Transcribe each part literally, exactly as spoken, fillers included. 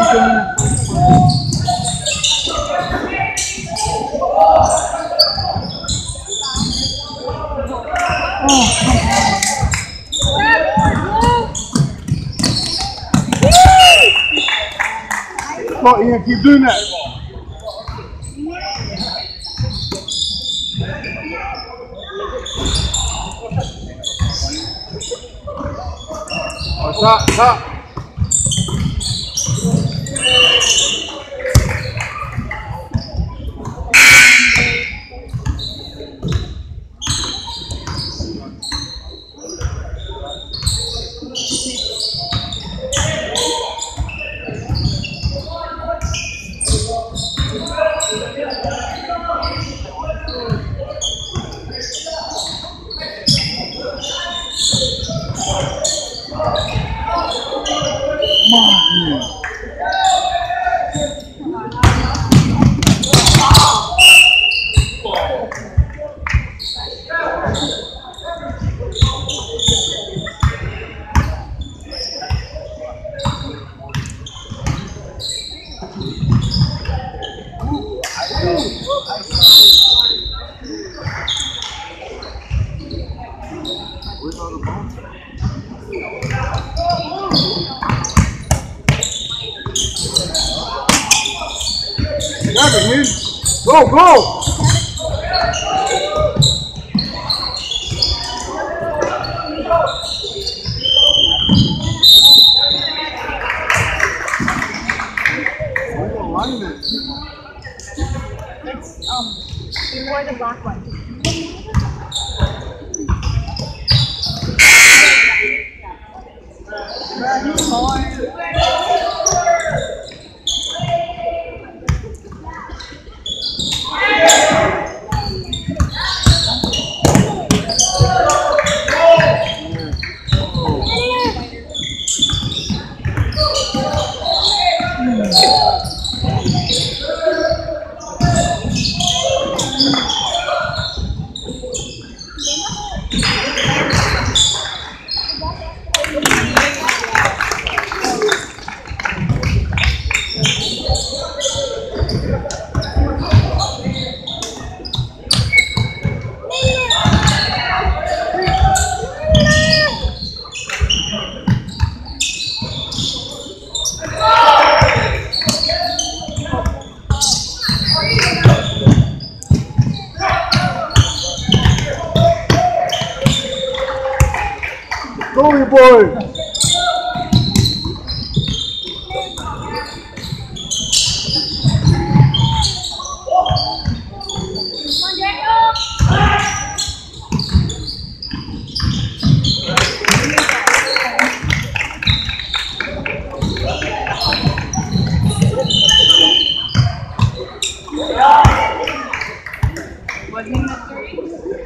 Come on, Ian, keep doing that. Oh, top, top. Go, go! It's um before the black one. Go, you boy! What name is three?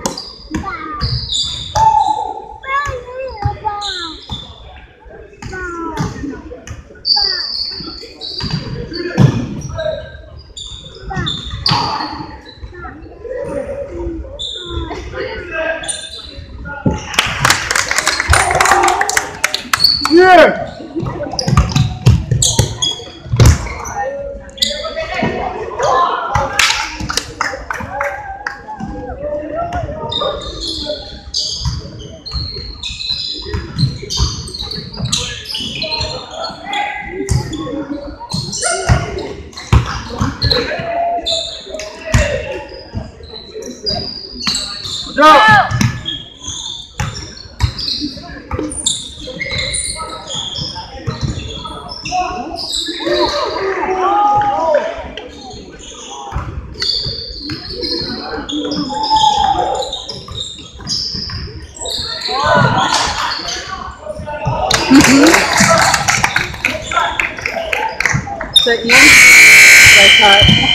Yeah! Go! So Ian, like that.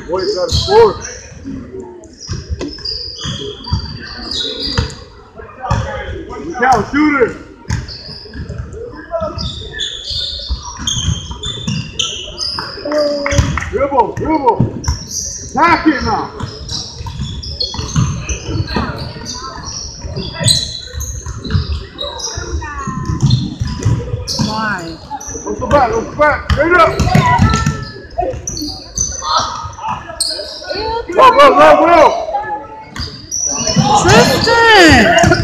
Boys got to score. Now, shooter. Dribble, dribble. Knock it now. Why? Let's go back, let's go back. Straight up. Go, go, go, go. Tristan!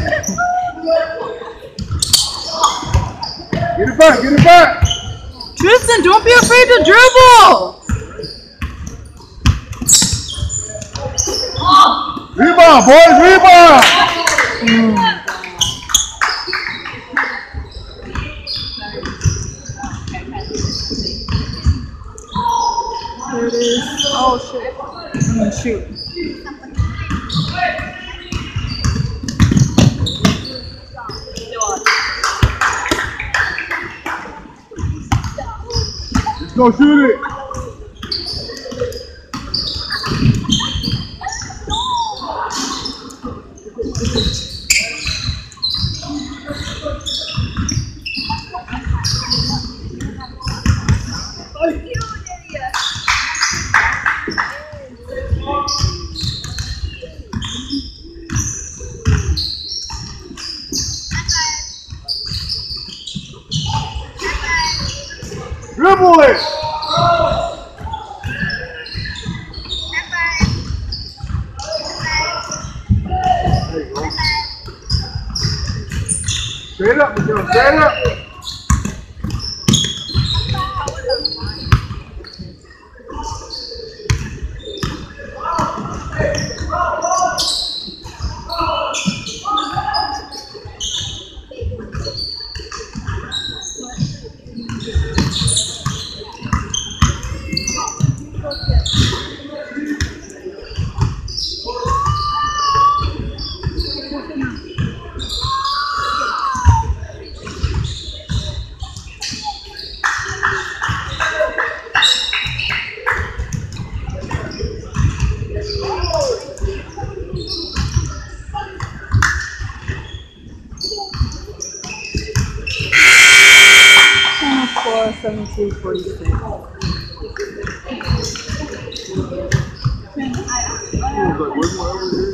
Get it back, get it back. Tristan, don't be afraid to dribble! Rebound, boys, rebound. Mm. There it is. Oh shit. I mean shoot. Let's go shoot it. Dribble it! There you go. Straight up, Michelle, straight up! seventy-two forty-six. Who was like, where's my over here?